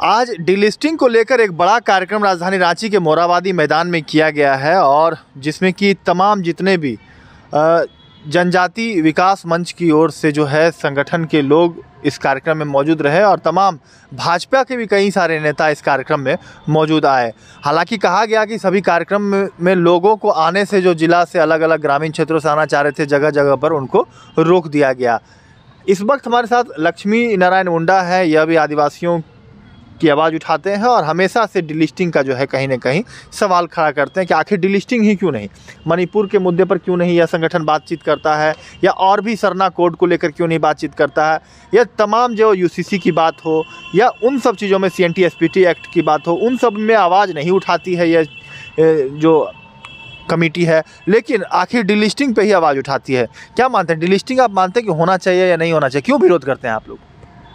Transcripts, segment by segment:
आज डीलिस्टिंग को लेकर एक बड़ा कार्यक्रम राजधानी रांची के मोरहाबादी मैदान में किया गया है और जिसमें कि तमाम जितने भी जनजाति विकास मंच की ओर से जो है संगठन के लोग इस कार्यक्रम में मौजूद रहे और तमाम भाजपा के भी कई सारे नेता इस कार्यक्रम में मौजूद आए। हालांकि कहा गया कि सभी कार्यक्रम में लोगों को आने से जो जिला से अलग अलग ग्रामीण क्षेत्रों से आना चाह रहे थे, जगह जगह पर उनको रोक दिया गया। इस वक्त हमारे साथ लक्ष्मी नारायण मुंडा है, यह भी आदिवासियों की आवाज़ उठाते हैं और हमेशा से डीलिस्टिंग का जो है कहीं ना कहीं सवाल खड़ा करते हैं कि आखिर डीलिस्टिंग ही क्यों नहीं, मणिपुर के मुद्दे पर क्यों नहीं यह संगठन बातचीत करता है, या और भी सरना कोड को लेकर क्यों नहीं बातचीत करता है, या तमाम जो यूसीसी की बात हो या उन सब चीज़ों में CNT SPT एक्ट की बात हो, उन सब में आवाज़ नहीं उठाती है यह जो कमेटी है, लेकिन आखिर डीलिस्टिंग पे ही आवाज़ उठाती है। क्या मानते हैं, डीलिस्टिंग आप मानते हैं कि होना चाहिए या नहीं होना चाहिए, क्यों विरोध करते हैं आप लोग?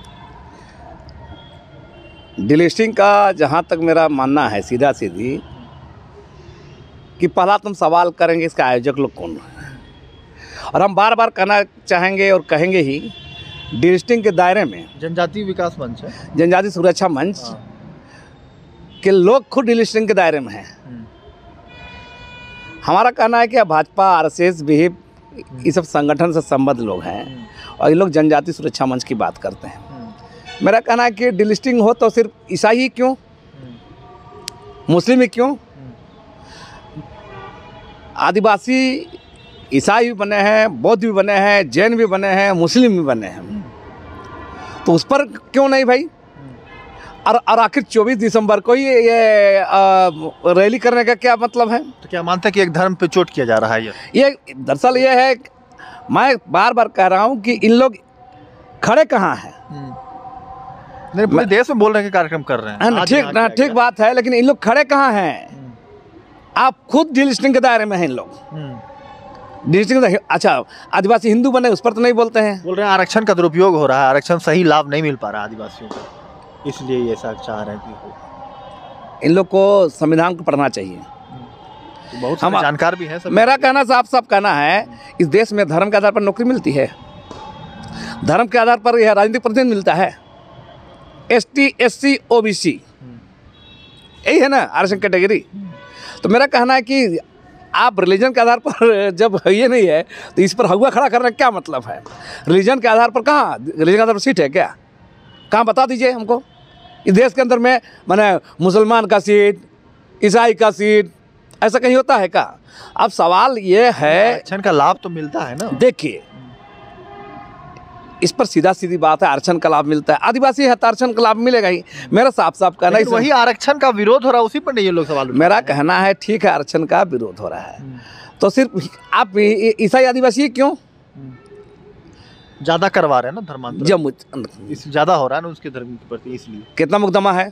डीलिस्टिंग का जहाँ तक मेरा मानना है सीधा सीधी कि पहला तुम सवाल करेंगे इसका आयोजक लोग कौन है, और हम बार बार कहना चाहेंगे और कहेंगे ही डीलिस्टिंग के दायरे में जनजाति विकास मंच है, जनजाति सुरक्षा मंच के लोग खुद डीलिस्टिंग के दायरे में हैं। हमारा कहना है कि भाजपा RSS भी ये सब संगठन से संबद्ध लोग हैं और ये लोग जनजाति सुरक्षा मंच की बात करते हैं। मेरा कहना है कि डीलिस्टिंग हो तो सिर्फ ईसाई ही क्यों, मुस्लिम ही क्यों, आदिवासी ईसाई भी बने हैं, बौद्ध भी बने हैं, जैन भी बने हैं, मुस्लिम भी बने हैं, तो उस पर क्यों नहीं भाई। और आखिर 24 दिसंबर को ये रैली करने का क्या मतलब है? तो क्या मानते हैं कि एक धर्म पे चोट किया जा रहा है? ये दरअसल ये है, मैं बार बार कह रहा हूँ कि इन लोग खड़े कहाँ हैं। नहीं, पूरे देश में बोल रहे हैं कि कार्यक्रम कर रहे हैं, ठीक बात है, लेकिन इन लोग खड़े कहाँ हैं? आप खुद डीलिस्टिंग के दायरे में हैं इन लोग। डीलिस्टिंग, अच्छा आदिवासी हिंदू बने उस पर तो नहीं बोलते हैं, बोल रहे हैं आरक्षण का दुरुपयोग हो रहा है, आरक्षण सही लाभ नहीं मिल पा रहा है आदिवासियों को, इसलिए ये ऐसा चाह रहे हैं कि इन लोग को संविधान को पढ़ना चाहिए। तो बहुत सारे जानकार भी हैं। मेरा कहना साफ कहना है, इस देश में धर्म के आधार पर नौकरी मिलती है, धर्म के आधार पर यह राजनीतिक प्रतिनिधित्व मिलता है। ST SC OBC यही है ना आरक्षण कैटेगरी। तो मेरा कहना है कि आप रिलीजन के आधार पर जब ये नहीं है तो इस पर हवा खड़ा करने का क्या मतलब है? रिलीजन के आधार पर कहाँ, रिलीजन के आधार पर सीट है क्या? कहाँ बता दीजिए हमको। इस देश के अंदर में माने मुसलमान का सीट, ईसाई का सीट, ऐसा कहीं होता है क्या? अब सवाल ये है, आरक्षण का लाभ तो मिलता है ना। देखिए इस पर सीधा सीधी बात है, आरक्षण का लाभ मिलता है, आदिवासी है तो आरक्षण का लाभ मिलेगा ही। मेरा साफ कहना है, वही आरक्षण का विरोध हो रहा है, उसी पर नहीं ये लोग सवाल। मेरा कहना है ठीक है, आरक्षण का विरोध हो रहा है, तो सिर्फ आप ईसाई आदिवासी क्यों ज्यादा करवा रहे हैं ना धर्मांतर, जब ज्यादा हो रहा है ना उसके धर्म के प्रति, इसलिए कितना मुकदमा है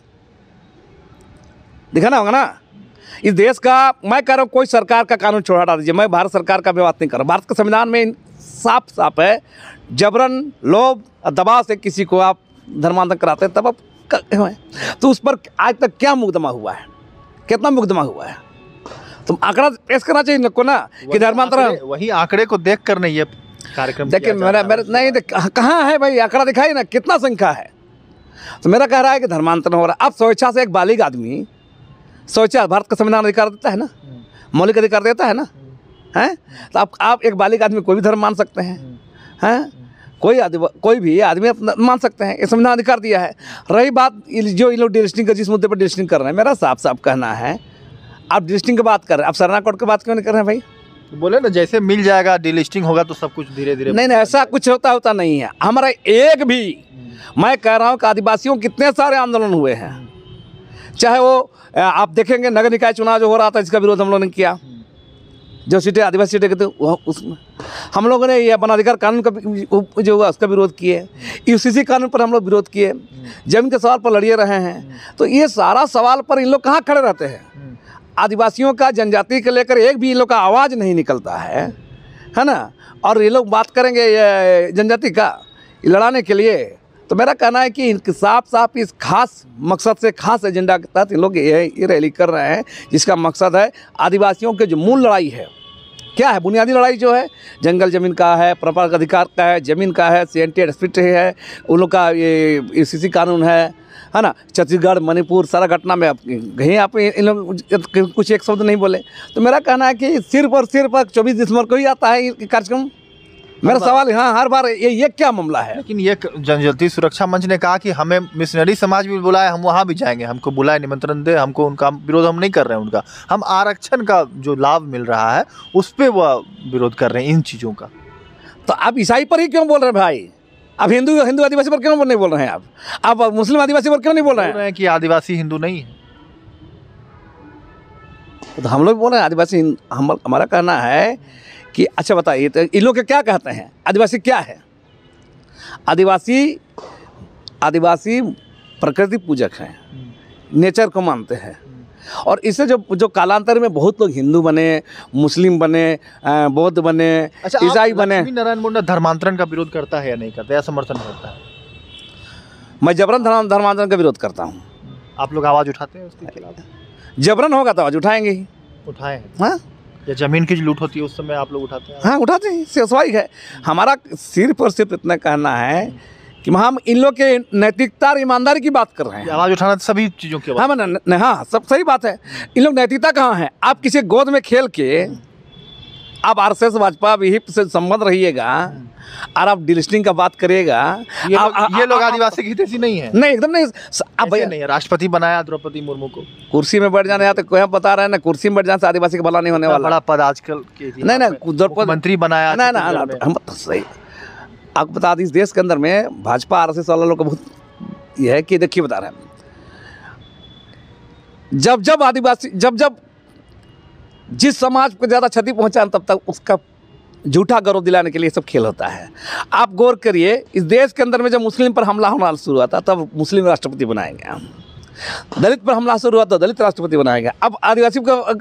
दिखाना होगा ना इस देश का। मैं कह रहा हूँ कोई सरकार का कानून छोड़ हटा दीजिए, मैं भारत सरकार का भी बात नहीं कर रहा। भारत के संविधान में साफ है, जबरन लोभ दबाव से किसी को आप धर्मांतरण कराते हैं तब आप तो उस पर आज तक क्या मुकदमा हुआ है, कितना मुकदमा हुआ है? तुम आंकड़ा पेश करना चाहिए इनको ना कि धर्मांतरण, वही आंकड़े को देख कर नहीं ये कार्यक्रम देखिए मेरा नहीं कहाँ है भाई, आंकड़ा दिखाई ना कितना संख्या है। तो मेरा कह रहा है कि धर्मांतरण हो रहा है। अब स्वेच्छा से एक बालिग आदमी, स्वेच्छा भारत का संविधान अधिकार देता है ना, मौलिक अधिकार देता है ना, हैं? तो आप एक बालिग आदमी कोई भी धर्म मान सकते हैं, हैं? कोई भी आदमी मान सकते हैं, ये संविधान अधिकार दिया है। रही बात जो इन लोग डीलिस्टिंग का, जिस मुद्दे पर डीलिस्टिंग कर रहे हैं, मेरा साफ कहना है, आप डीलिस्टिंग की बात कर रहे हैं, आप सरना कोड की बात क्यों नहीं कर रहे हैं भाई? तो बोले ना जैसे मिल जाएगा, डीलिस्टिंग होगा तो सब कुछ धीरे धीरे। नहीं ऐसा कुछ होता नहीं है। हमारा एक भी, मैं कह रहा हूँ कि आदिवासियों कितने सारे आंदोलन हुए हैं, चाहे वो आप देखेंगे नगर निकाय चुनाव जो हो रहा था, जिसका विरोध हम लोगों ने किया, जो सीटें आदिवासी सीटें कहते वह उसमें हम लोगों ने ये वनाधिकार कानून का जो हुआ उसका विरोध किए, UCC कानून पर हम लोग विरोध किए, जमीन के सवाल पर लड़िए रहे हैं। तो ये सारा सवाल पर इन लोग कहाँ खड़े रहते हैं? आदिवासियों का, जनजाति के लेकर एक भी इन लोग का आवाज़ नहीं निकलता है ना। और ये लोग बात करेंगे जनजाति का लड़ाने के लिए, तो मेरा कहना है कि साफ इस खास मकसद से, खास एजेंडा के तहत इन लोग ये रैली कर रहे हैं, जिसका मकसद है आदिवासियों के जो मूल लड़ाई है, क्या है बुनियादी लड़ाई जो है, जंगल ज़मीन का है, परंपरागत अधिकार का है, ज़मीन का है, CNT SPT है, उन लोग का ये UCC कानून है, है ना, छत्तीसगढ़, मणिपुर, सारा घटना में कहीं आप इन लोग कुछ एक शब्द नहीं बोले। तो मेरा कहना है कि सिर्फ और सिर्फ 24 दिसंबर को ही आता है ये कार्यक्रम। मेरा सवाल है, हाँ, हर बार ये क्या मामला है? लेकिन ये जनजातीय सुरक्षा मंच ने कहा कि हमें मिशनरी समाज भी बुलाए, हम वहाँ भी जाएंगे, हमको बुलाए, निमंत्रण दे, हमको उनका विरोध हम नहीं कर रहे हैं, उनका हम आरक्षण का जो लाभ मिल रहा है उस पर वह विरोध कर रहे हैं इन चीज़ों का। तो आप ईसाई पर ही क्यों बोल रहे हैं भाई? अब हिंदू आदिवासी पर क्यों नहीं बोल रहे हैं? आप मुस्लिम आदिवासी पर क्यों नहीं बोल रहे हैं? कि आदिवासी हिंदू नहीं है। तो हम लोग बोल रहे हैं आदिवासी। हमारा कहना है कि अच्छा बताइए, तो इन लोग क्या कहते हैं, आदिवासी क्या है? आदिवासी प्रकृति पूजक हैं, नेचर को मानते हैं। और इससे जो कालांतर में बहुत लोग हिंदू बने, मुस्लिम बने, बौद्ध बने, ईसाई बने। नारायण मुंडा धर्मांतरण का विरोध करता है या नहीं करता, या समर्थन करता है? मैं जबरन धर्मांतरण का विरोध करता हूँ। आप लोग आवाज़ उठाते हैं उसके खिलाफ? जबरन होगा तो आवाज़ उठाएंगे ही। उठाए हैं? हाँ, या जमीन की जो लूट होती है उस समय आप लोग उठाते हैं? हाँ, उठाते हैं, स्वाभाविक है। हमारा सिर्फ और सिर्फ इतना कहना है कि हम इन लोग के नैतिकता और ईमानदारी की बात कर रहे हैं। आवाज़ उठाना सभी चीज़ों की हाँ, हाँ, सब सही बात है। इन लोग नैतिकता कहाँ है? आप किसी गोद में खेल के आप आरएसएस भाजपा विहिप से संबंध रहिएगा और आप डिलिस्टिंग का बात करिएगा। ये लोग आदिवासी की हितैषी नहीं है? नहीं, एकदम नहीं। अब भैया नहीं है, राष्ट्रपति बनाया द्रौपदी मुर्मू को, कुर्सी में बैठ जाने, तो कोई हम बता रहे हैं ना, कुर्सी में बैठ जाने से आदिवासी का भला नहीं होने वाला। बड़ा पद आजकल नहीं, मंत्री बनाया, हम सही आपको बता दी, इस देश के अंदर में भाजपा आरएसएस वाला लोग का बहुत ये है कि देखिए बता रहे हैं, जब आदिवासी जब जिस समाज को ज़्यादा क्षति पहुंचा तब तक उसका झूठा गौरव दिलाने के लिए सब खेल होता है। आप गौर करिए, इस देश के अंदर में जब मुस्लिम पर हमला होना शुरू हुआ था तब मुस्लिम राष्ट्रपति बनाएंगे हम, दलित पर हमला शुरू हुआ तो दलित राष्ट्रपति बनाएंगे, अब आदिवासी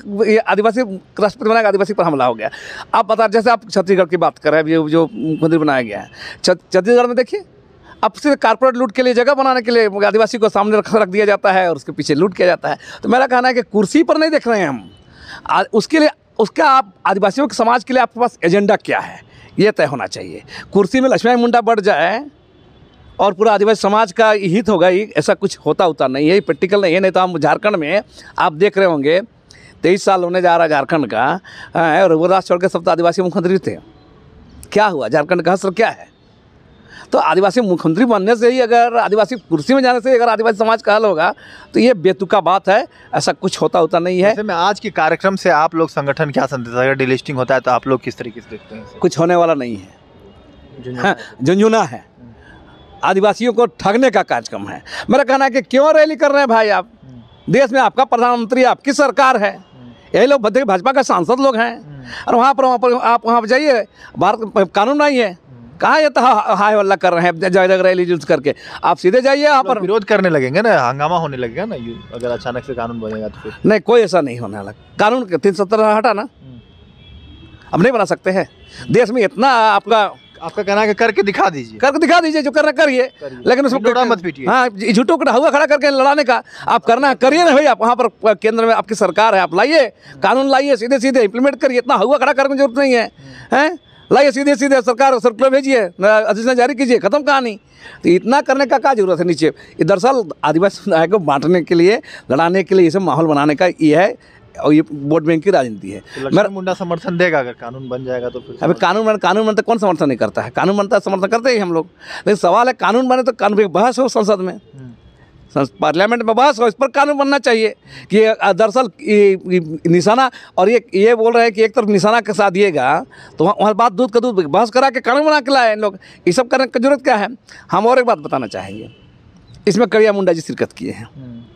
राष्ट्रपति बनाएगा, आदिवासी पर हमला हो गया। आप बता, जैसे आप छत्तीसगढ़ की बात कर रहे हैं, जो मुख्यमंत्री बनाया गया है छत्तीसगढ़ में, देखिए अब सिर्फ कारपोरेट लूट के लिए, जगह बनाने के लिए आदिवासी को सामने रख दिया जाता है और उसके पीछे लूट किया जाता है। तो मेरा कहना है कि कुर्सी पर नहीं देख रहे हैं हम, उसके लिए उसका आप आदिवासियों के समाज के लिए आपके पास एजेंडा क्या है ये तय होना चाहिए। कुर्सी में लक्ष्मण मुंडा बढ़ जाए और पूरा आदिवासी समाज का हित होगा, ऐसा कुछ होता नहीं है, प्रैक्टिकल नहीं है। नहीं तो हम झारखंड में आप देख रहे होंगे 23 साल होने जा रहा है झारखंड का, और वो राज छोड़ के सब तो आदिवासी मुख्यमंत्री थे। क्या हुआ? झारखंड का असर क्या है? तो आदिवासी मुख्यमंत्री बनने से ही, अगर आदिवासी कुर्सी में जाने से अगर आदिवासी समाज का हल होगा तो ये बेतुका बात है, ऐसा कुछ होता नहीं है। में आज के कार्यक्रम से आप लोग संगठन क्या संदेश, अगर डिलिस्टिंग होता है तो आप लोग किस तरीके से देखते हैं? कुछ होने वाला नहीं है, झुंझुना है, आदिवासियों को ठगने का कार्यक्रम है। मेरा कहना है कि क्यों रैली कर रहे हैं भाई आप? देश में आपका प्रधानमंत्री, आपकी सरकार है, यही लोग भाजपा का सांसद लोग हैं, और वहाँ पर आप वहाँ पर जाइए, भारत कानून नहीं है, कहाँ ये तो हाय हल्ला कर रहे हैं जगह रैली यूज करके। आप सीधे जाइए, यहाँ पर विरोध करने लगेंगे ना, हंगामा होने लगेगा ना, अगर अचानक से कानून बनेगा तो फिर नहीं, कोई ऐसा नहीं होने वाला। कानून 370 हटा ना, अब नहीं बना सकते हैं। देश में इतना आपका कहना है कि करके दिखा दीजिए, जो करना करिए, लेकिन उसको मत पीटिए। हाँ, झूठों को हुआ खड़ा करके लड़ाने का आप करना करिए ना भाई। आप वहाँ पर केंद्र में आपकी सरकार है, आप लाइए कानून, लाइए सीधे इंप्लीमेंट करिए, इतना हुआ खड़ा करने की जरूरत नहीं है, हैं? लाइए सीधे सरकार सर्कुलर भेजिए, अधिसूचना जारी कीजिए, खत्म कहानी। तो इतना करने का क्या जरूरत है नीचे? ये दरअसल आदिवासी समुदाय को बांटने के लिए, लड़ाने के लिए, ये सब माहौल बनाने का ये है, और ये वोट बैंक की राजनीति है। लक्ष्मण मुंडा समर्थन देगा अगर कानून बन जाएगा तो फिर? अभी कानून बनता कौन समर्थन नहीं करता है? कानून बनता है, समर्थन करते ही हम लोग। लेकिन सवाल है, कानून बने तो कानून बहस हो संसद में, पार्लियामेंट में बहस हो, इस पर कानून बनना चाहिए कि दरअसल निशाना, और ये बोल रहे हैं कि एक तरफ निशाना के साथ दिएगा तो वहाँ बात दूध का दूध, बहस करा के कानून बना के लाए इन लोग। ये सब करने की जरूरत क्या है? हम और एक बात बताना चाहेंगे, इसमें कड़िया मुंडा जी शिरकत किए हैं।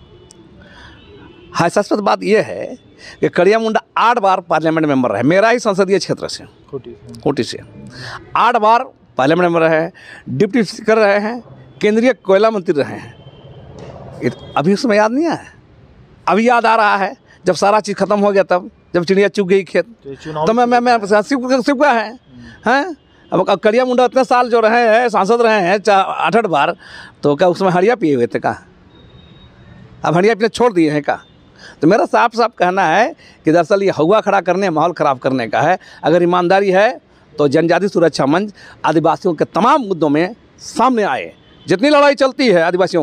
हास्यास्पद बात यह है कि कड़िया मुंडा 8 बार पार्लियामेंट मेंबर रहे, मेरा ही संसदीय क्षेत्र से, कोटी से 8 बार पार्लियामेंट मेंबर रहे हैं, डिप्टी स्पीकर रहे हैं, केंद्रीय कोयला मंत्री रहे हैं। अभी उसमें याद नहीं आया? अभी याद आ रहा है जब सारा चीज़ खत्म हो गया, तब जब चिड़िया चुग गई खेत, तो मैं सिपका है, हैं? अब कड़िया मुंडा इतने साल जो रहे हैं, सांसद रहे हैं 8 बार, तो क्या उसमें हड़िया पिए हुए थे? कहा अब हड़िया पीने छोड़ दिए हैं? कहा तो मेरा साफ कहना है कि दरअसल ये हवा खड़ा करने, माहौल ख़राब करने का है। अगर ईमानदारी है तो जनजाति सुरक्षा मंच आदिवासियों के तमाम मुद्दों में सामने आए। जितनी लड़ाई चलती है आदिवासियों का,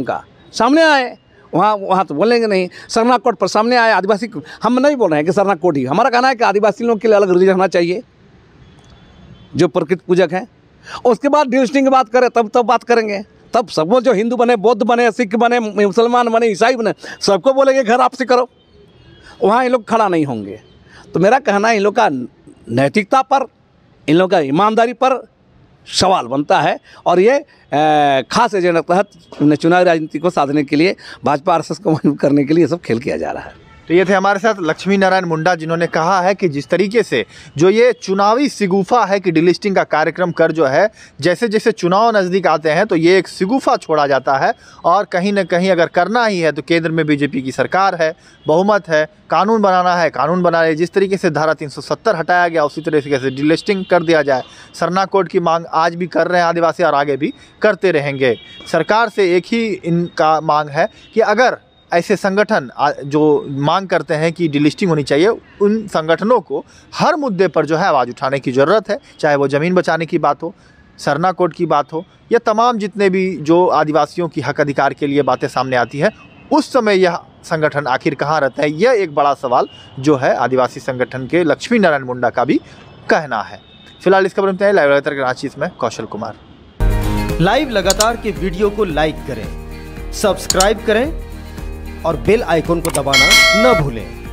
सामने आए, वहाँ तो बोलेंगे नहीं। सरना कोड पर सामने आए आदिवासी, हम नहीं बोल रहे हैं कि सरना कोड ही, हमारा कहना है कि आदिवासी लोगों के लिए अलग रिलीजन होना चाहिए जो प्रकृति पूजक हैं। उसके बाद डिलिस्टिंग की बात करें तब बात करेंगे, तब सबको जो हिंदू बने, बौद्ध बने, सिख बने, मुसलमान बने, ईसाई बने, सबको बोलेंगे घर आपसे करो, वहाँ इन लोग खड़ा नहीं होंगे। तो मेरा कहना है इन लोग का नैतिकता पर, इन लोग का ईमानदारी पर सवाल बनता है। और ये खास एजेंडा के तहत चुनावी राजनीति को साधने के लिए, भाजपा आरएसएस को मजबूत करने के लिए ये सब खेल किया जा रहा है। तो ये थे हमारे साथ लक्ष्मी नारायण मुंडा, जिन्होंने कहा है कि जिस तरीके से जो ये चुनावी सिगुफा है कि डिलिस्टिंग का कार्यक्रम कर जो है, जैसे जैसे चुनाव नज़दीक आते हैं तो ये एक सिगुफा छोड़ा जाता है। और कहीं ना कहीं अगर करना ही है तो केंद्र में बीजेपी की सरकार है, बहुमत है, कानून बनाना है, कानून बना ले। जिस तरीके से धारा 370 हटाया गया उसी तरीके से डिलिस्टिंग कर दिया जाए। सरना कोड की मांग आज भी कर रहे हैं आदिवासी और आगे भी करते रहेंगे। सरकार से एक ही इनका मांग है कि अगर ऐसे संगठन जो मांग करते हैं कि डिलिस्टिंग होनी चाहिए, उन संगठनों को हर मुद्दे पर जो है आवाज़ उठाने की ज़रूरत है। चाहे वो ज़मीन बचाने की बात हो, सरना कोड की बात हो, या तमाम जितने भी जो आदिवासियों की हक अधिकार के लिए बातें सामने आती हैं, उस समय यह संगठन आखिर कहाँ रहते हैं, यह एक बड़ा सवाल जो है आदिवासी संगठन के लक्ष्मी नारायण मुंडा का भी कहना है। फिलहाल इस खबर में लाइव लगातार रांची में कौशल कुमार। लाइव लगातार के वीडियो को लाइक करें, सब्सक्राइब करें और बेल आइकन को दबाना न भूलें।